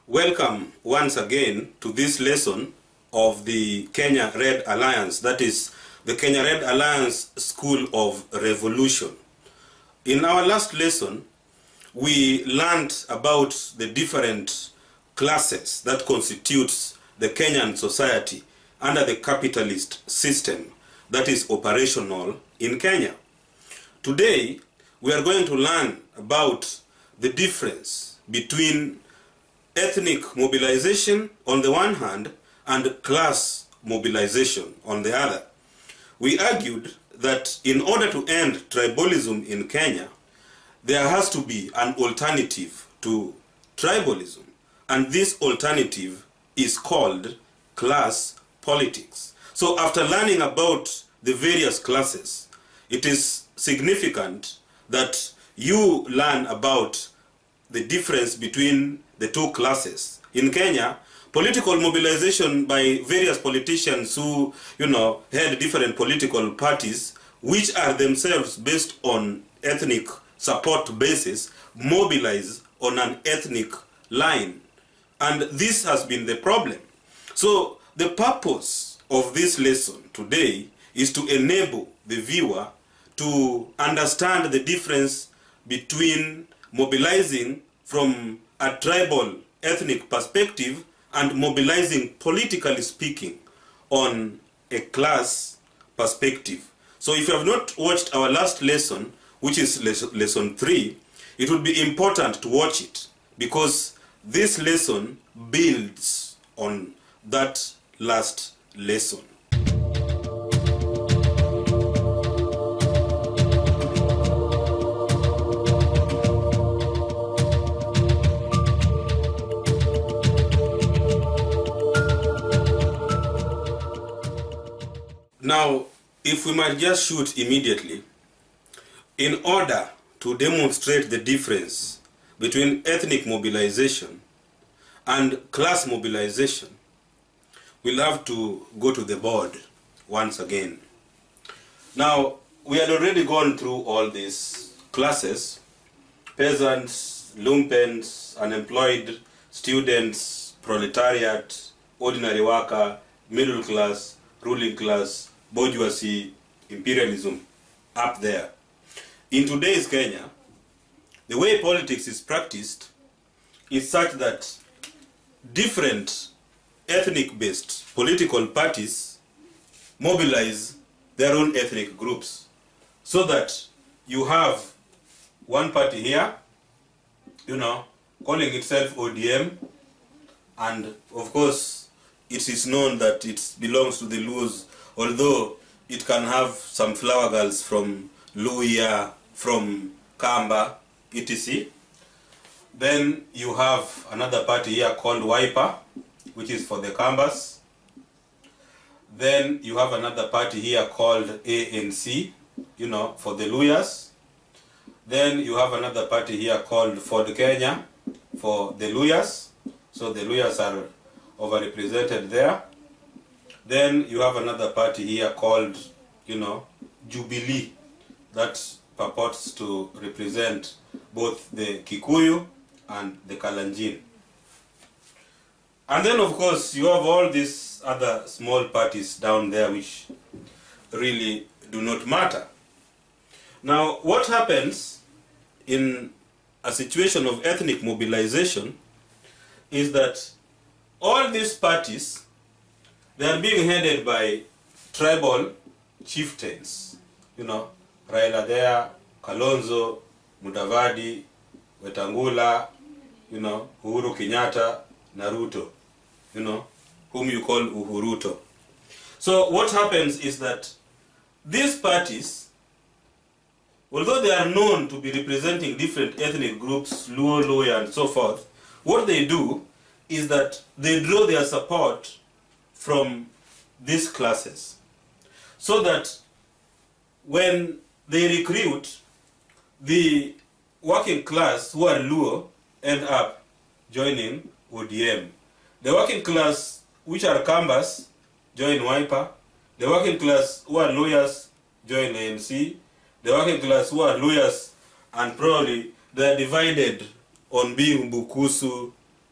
Welcome once again to this lesson of the Kenya Red Alliance, that is the Kenya Red Alliance School of Revolution. In our last lesson, we learned about the different classes that constitutes the Kenyan society under the capitalist system that is operational in Kenya. Today, we are going to learn about the difference between ethnic mobilization on the one hand and class mobilization on the other. We argued that in order to end tribalism in Kenya, there has to be an alternative to tribalism, and this alternative is called class politics. So after learning about the various classes, it is significant that you learn about the difference between the two classes. In Kenya, political mobilization by various politicians who, had different political parties, which are themselves based on ethnic support basis, mobilize on an ethnic line. And this has been the problem. So the purpose of this lesson today is to enable the viewer to understand the difference between mobilizing from a tribal ethnic perspective and mobilizing, politically speaking, on a class perspective. So if you have not watched our last lesson, which is lesson 3, it would be important to watch it, because this lesson builds on that last lesson. Now, if we might just shoot immediately, in order to demonstrate the difference between ethnic mobilization and class mobilization, we'll have to go to the board once again. Now, we had already gone through all these classes: peasants, lumpens, unemployed, students, proletariat, ordinary worker, middle class, ruling class, bourgeoisie, imperialism, up there. In today's Kenya, the way politics is practiced is such that different ethnic-based political parties mobilize their own ethnic groups, so that you have one party here, calling itself ODM, and of course it is known that it belongs to the Luos, although it can have some flower girls from Luhya, from Kamba, etc. Then you have another party here called Wiper, which is for the Kambas. Then you have another party here called ANC, for the Luyas. Then you have another party here called Ford Kenya, for the Luyas. So the Luyas are overrepresented there. Then you have another party here called, Jubilee, that purports to represent both the Kikuyu and the Kalenjin. And then, of course, you have all these other small parties down there which really do not matter. Now, what happens in a situation of ethnic mobilization is that all these parties, they are being headed by tribal chieftains. Raila there, Kalonzo, Mudavadi, Wetangula, Uhuru Kenyatta, Naruto, whom you call Uhuruto. So what happens is that these parties, although they are known to be representing different ethnic groups, Luo, Luhya, and so forth, what they do is that they draw their support from these classes, so that when they recruit, the working class who are Luo end up joining ODM. The working class which are Kambas join Wiper. The working class who are Luhyas join ANC. The working class who are Luhyas, and probably they are divided on being Bukusu,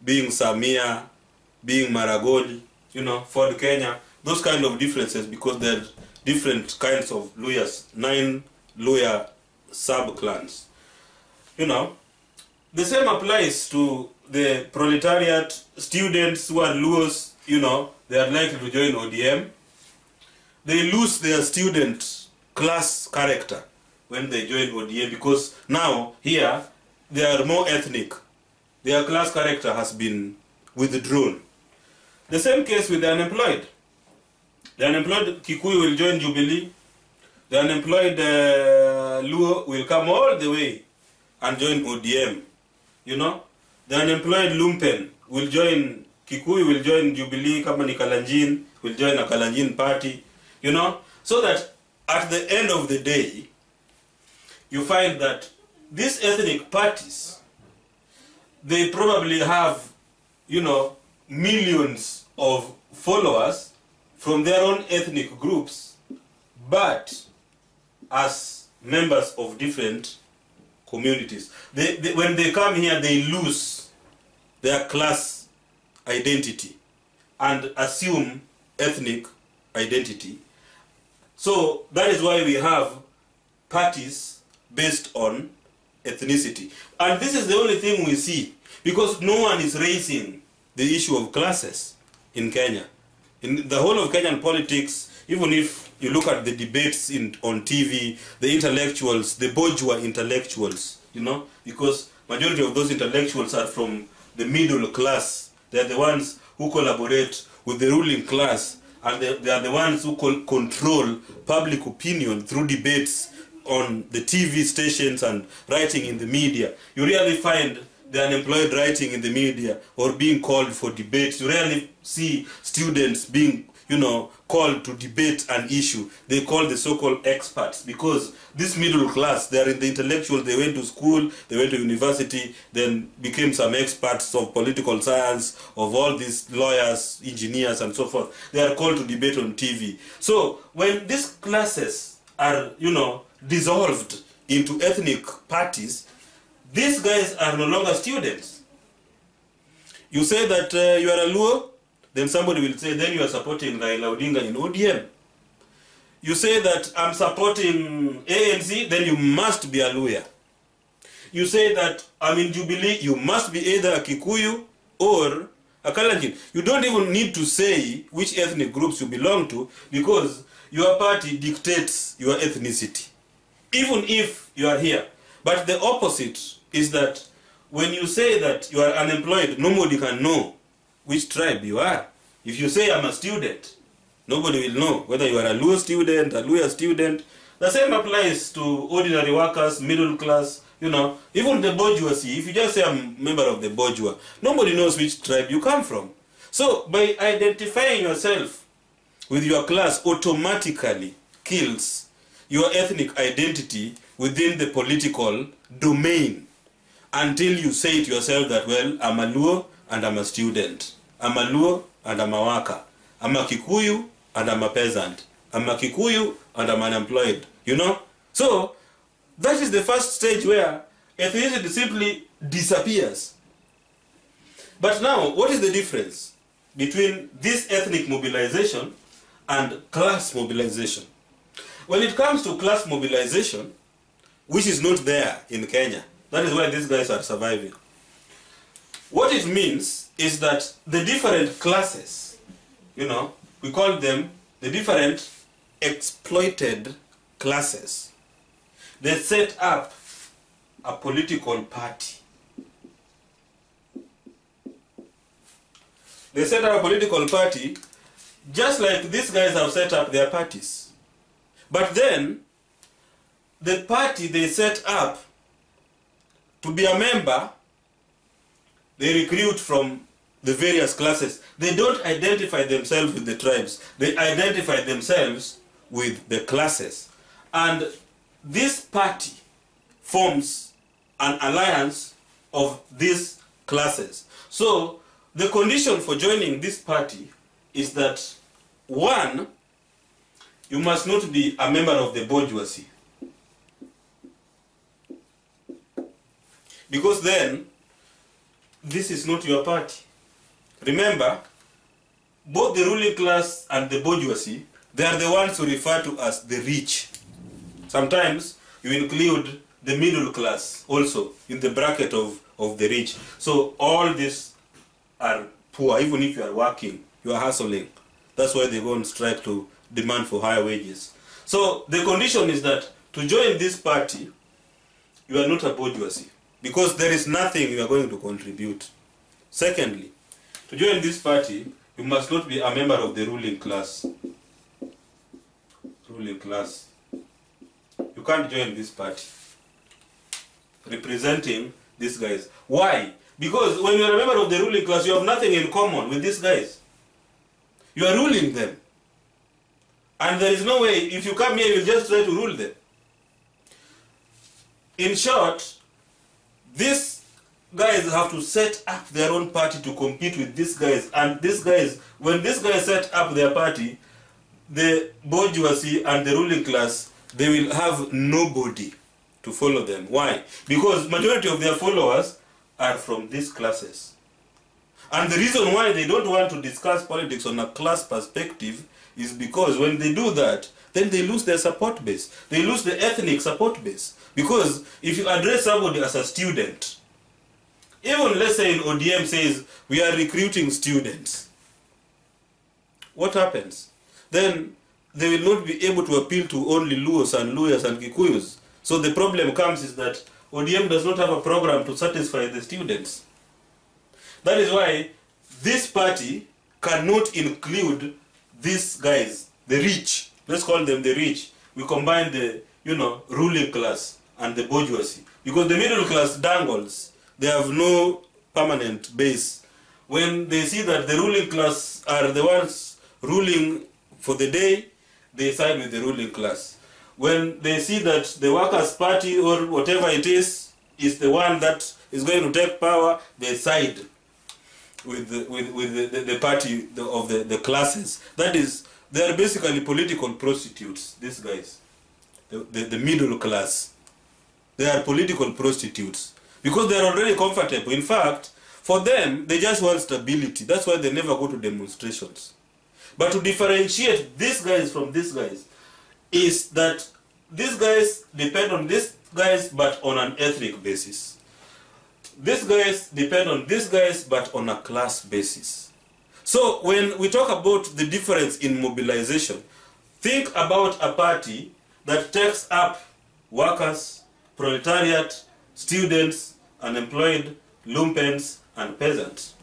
being Samia, being Maragoli, you know, Ford Kenya, those kind of differences, because there are different kinds of Luyas, 9 Luya sub-clans. You know, the same applies to the proletariat, students who are Luos, you know, they are likely to join ODM. They lose their student class character when they join ODM, because now here they are more ethnic. Their class character has been withdrawn. The same case with the unemployed. The unemployed Kikuyu will join Jubilee. The unemployed Luo will come all the way and join ODM. You know, the unemployed Lumpen will join, Kikuyu will join Jubilee, kama ni Kalenjin, will join a Kalenjin party. You know, so that at the end of the day, you find that these ethnic parties, they probably have, you know, millions of followers from their own ethnic groups, but as members of different communities. When they come here, they lose their class identity and assume ethnic identity. So that is why we have parties based on ethnicity. And this is the only thing we see, because no one is raising the issue of classes in Kenya. In the whole of Kenyan politics, even if you look at the debates on TV, the intellectuals, the bourgeois intellectuals, you know, because majority of those intellectuals are from the middle class. They are the ones who collaborate with the ruling class, and they are the ones who control public opinion through debates on the TV stations and writing in the media. You rarely find the unemployed writing in the media or being called for debates. You rarely see students being, you know, called to debate an issue. They call the so-called experts, because this middle class, they are in the intellectual, they went to school, they went to university, then became some experts of political science, of all these lawyers, engineers, and so forth. They are called to debate on TV. So when these classes are, you know, dissolved into ethnic parties, these guys are no longer students. You say that you are a Luo, then somebody will say, then you are supporting Raila Odinga in ODM. You say that I'm supporting ANC, then you must be a Luya. You say that I'm in Jubilee, you must be either a Kikuyu or a Kalenjin. You don't even need to say which ethnic groups you belong to, because your party dictates your ethnicity, even if you are here. But the opposite is that when you say that you are unemployed, nobody can know which tribe you are. If you say I'm a student, nobody will know whether you are a Luo student, a Luya student. The same applies to ordinary workers, middle class, you know, even the bourgeoisie. If you just say I'm a member of the bourgeois, nobody knows which tribe you come from. So by identifying yourself with your class automatically kills your ethnic identity within the political domain, until you say to yourself that, well, I'm a Luo and I'm a student. I'm a Luo and I'm a worker. I'm a Kikuyu and I'm a peasant. I'm a Kikuyu and I'm unemployed. You know? So, that is the first stage where ethnicity simply disappears. But now, what is the difference between this ethnic mobilization and class mobilization? When it comes to class mobilization, which is not there in Kenya, that is why these guys are surviving. What it means is that the different classes, you know, we call them the different exploited classes. They set up a political party. They set up a political party just like these guys have set up their parties. But then, the party they set up, to be a member, they recruit from the various classes. They don't identify themselves with the tribes. They identify themselves with the classes. And this party forms an alliance of these classes. So, the condition for joining this party is that, one, you must not be a member of the bourgeoisie. Because then, this is not your party. Remember, both the ruling class and the bourgeoisie, they are the ones who refer to as the rich. Sometimes you include the middle class also in the bracket of the rich. So all these are poor. Even if you are working, you are hustling. That's why they go on strike to demand for higher wages. So the condition is that to join this party, you are not a bourgeoisie, because there is nothing you are going to contribute. Secondly, to join this party, you must not be a member of the ruling class. Ruling class. You can't join this party representing these guys. Why? Because when you are a member of the ruling class, you have nothing in common with these guys. You are ruling them. And there is no way, if you come here, you will just try to rule them. In short, these guys have to set up their own party to compete with these guys. And these guys, when these guys set up their party, the bourgeoisie and the ruling class, they will have nobody to follow them. Why? Because majority of their followers are from these classes. And the reason why they don't want to discuss politics on a class perspective is because when they do that, then they lose their support base. They lose the ethnic support base. Because if you address somebody as a student, even let's say in ODM says, we are recruiting students, what happens? Then they will not be able to appeal to only Luos and Luyas and Kikuyus. So the problem comes is that ODM does not have a program to satisfy the students. That is why this party cannot include these guys, the rich. Let's call them the rich. We combine the, ruling class and the bourgeoisie. Because the middle class dangles. They have no permanent base. When they see that the ruling class are the ones ruling for the day, they side with the ruling class. When they see that the Workers' Party or whatever it is the one that is going to take power, they side with the party of the classes. That is, they are basically political prostitutes, these guys. The middle class. They are political prostitutes. Because they are already comfortable. In fact, for them, they just want stability. That's why they never go to demonstrations. But to differentiate these guys from these guys is that these guys depend on these guys but on an ethnic basis. These guys depend on these guys but on a class basis. So when we talk about the difference in mobilization, think about a party that takes up workers, proletariat, students, unemployed, lumpens, and peasants.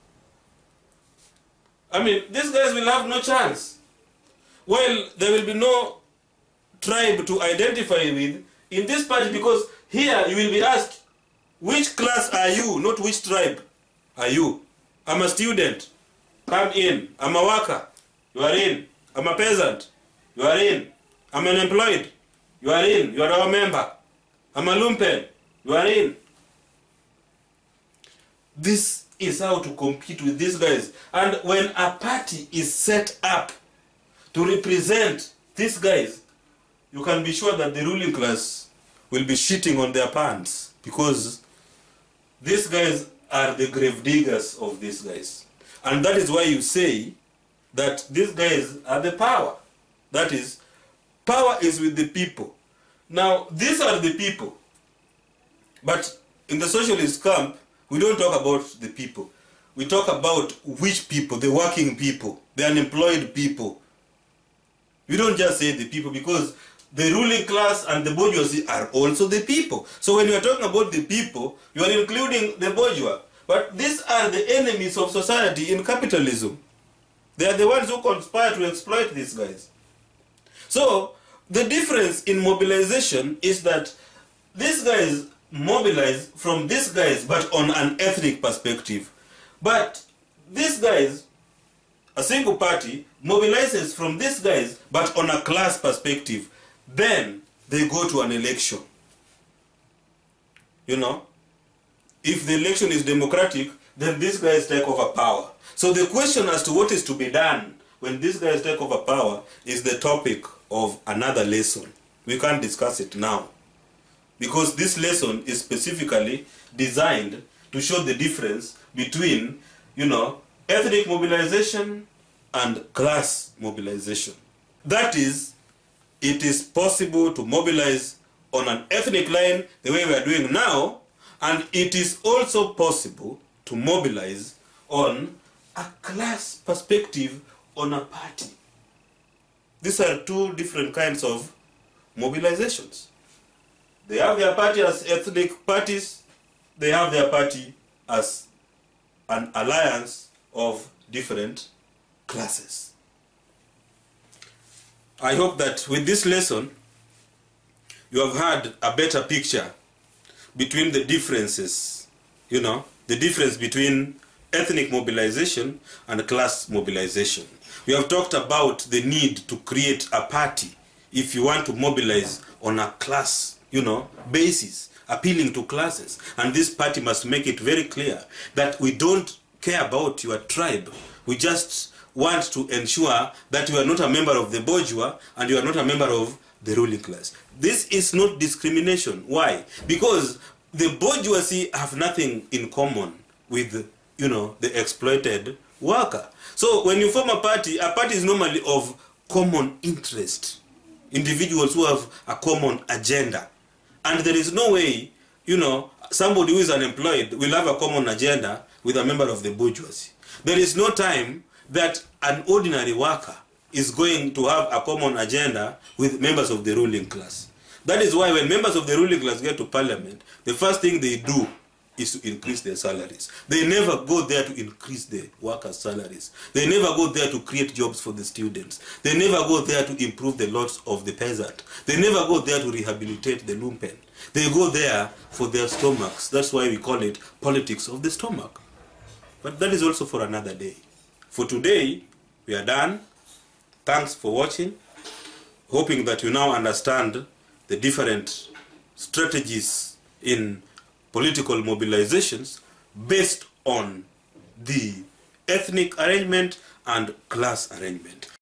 I mean, these guys will have no chance. Well, there will be no tribe to identify with in this party, because here you will be asked, which class are you, not which tribe are you. I'm a student. Come in. I'm a worker. You are in. I'm a peasant. You are in. I'm unemployed. You are in. You are our member. I'm a lumpen. You are in. This is how to compete with these guys. And when a party is set up to represent these guys, you can be sure that the ruling class will be shitting on their pants, because these guys are the grave diggers of these guys. And that is why you say that these guys are the power. That is, power is with the people. Now, these are the people. But in the socialist camp, we don't talk about the people. We talk about which people, the working people, the unemployed people. We don't just say the people, because the ruling class and the bourgeoisie are also the people. So when you are talking about the people, you are including the bourgeois. But these are the enemies of society in capitalism. They are the ones who conspire to exploit these guys. So the difference in mobilization is that these guys mobilize from these guys, but on an ethnic perspective. But these guys, a single party, mobilizes from these guys, but on a class perspective. Then they go to an election. If the election is democratic, then these guys take over power. So the question as to what is to be done when these guys take over power is the topic of another lesson. We can't discuss it now, because this lesson is specifically designed to show the difference between, ethnic mobilization and class mobilization. That is, it is possible to mobilize on an ethnic line the way we are doing now, and it is also possible to mobilize on a class perspective on a party. These are two different kinds of mobilizations. They have their party as ethnic parties, they have their party as an alliance of different classes. I hope that with this lesson, you have had a better picture between the differences, the difference between ethnic mobilization and class mobilization. We have talked about the need to create a party if you want to mobilize on a class, basis, appealing to classes. And this party must make it very clear that we don't care about your tribe. We just want to ensure that you are not a member of the bourgeois and you are not a member of the ruling class. This is not discrimination. Why? Because the bourgeoisie have nothing in common with, the exploited worker. So when you form a party is normally of common interest. Individuals who have a common agenda. And there is no way, somebody who is unemployed will have a common agenda with a member of the bourgeoisie. There is no time that an ordinary worker is going to have a common agenda with members of the ruling class. That is why when members of the ruling class get to parliament, the first thing they do is to increase their salaries. They never go there to increase the workers' salaries. They never go there to create jobs for the students. They never go there to improve the lot of the peasant. They never go there to rehabilitate the lumpen. They go there for their stomachs. That's why we call it politics of the stomach. But that is also for another day. For today, we are done. Thanks for watching. Hoping that you now understand the different strategies in political mobilizations based on the ethnic arrangement and class arrangement.